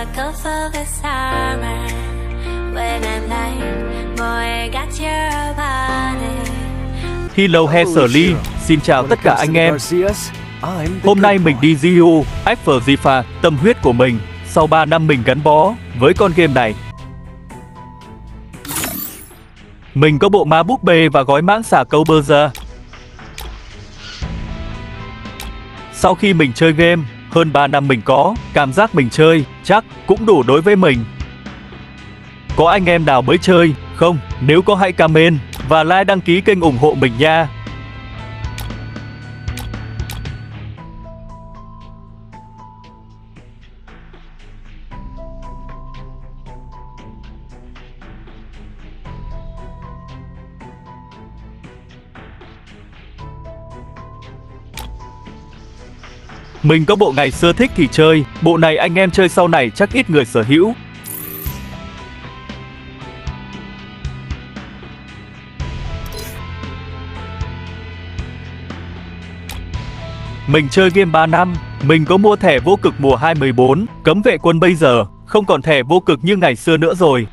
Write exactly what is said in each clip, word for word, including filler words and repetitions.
a ghost for the summer. When I'm like, boy, I got your body. Hello Hesley, xin chào tất cả anh em. Hôm nay mình đi Ziu, F tâm huyết của mình. Sau ba năm mình gắn bó với con game này. Mình có bộ má búp bê và gói mãng xà câu bơ ra. Sau khi mình chơi game, hơn ba năm mình có, cảm giác mình chơi, chắc cũng đủ đối với mình. Có anh em nào mới chơi, không? Nếu có hãy comment và like đăng ký kênh ủng hộ mình nha. Mình có bộ ngày xưa thích thì chơi, bộ này anh em chơi sau này chắc ít người sở hữu. Mình chơi game ba năm, mình có mua thẻ vô cực mùa hai mười bốn, cấm vệ quân bây giờ, không còn thẻ vô cực như ngày xưa nữa rồi.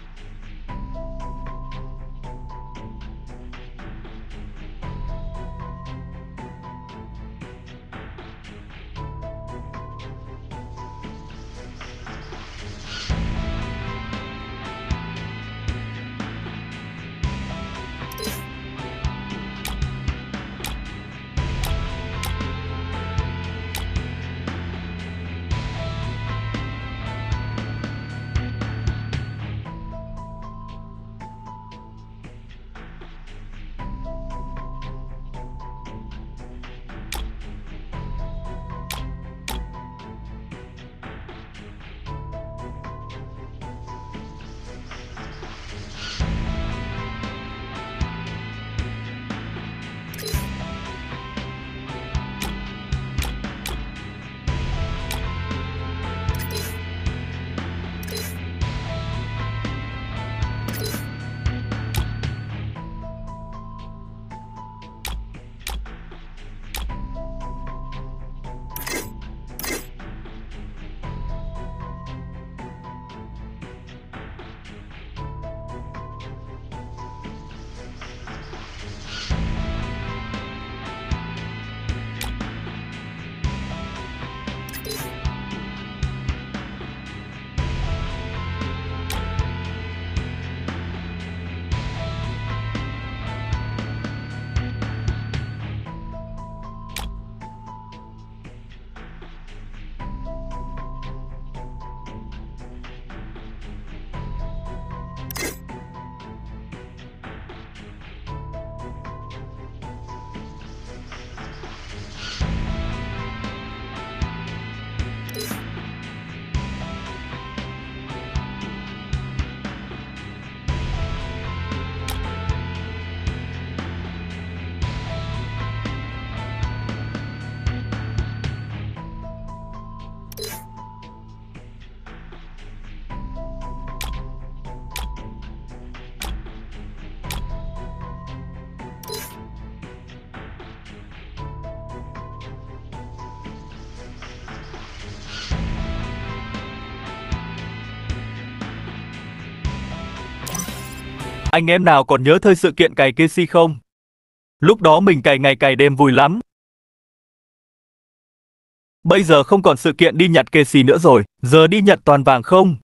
Anh em nào còn nhớ thời sự kiện cày Casey không? Lúc đó mình cày ngày cày đêm vui lắm. Bây giờ không còn sự kiện đi nhặt Casey nữa rồi, giờ đi nhặt toàn vàng không?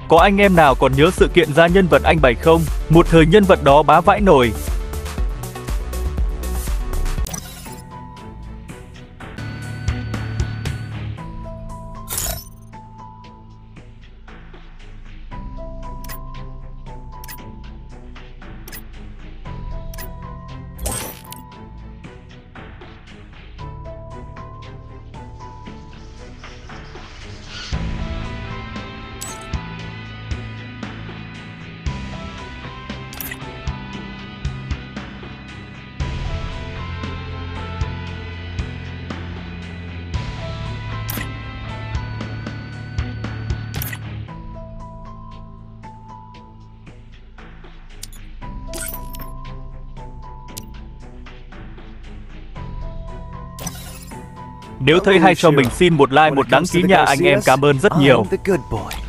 Có anh em nào còn nhớ sự kiện ra nhân vật anh Bảy không? Một thời nhân vật đó bá vãi nổi. Nếu thấy hay cho mình xin một like, một đăng ký nha anh em, cảm ơn rất nhiều. I'm the good boy.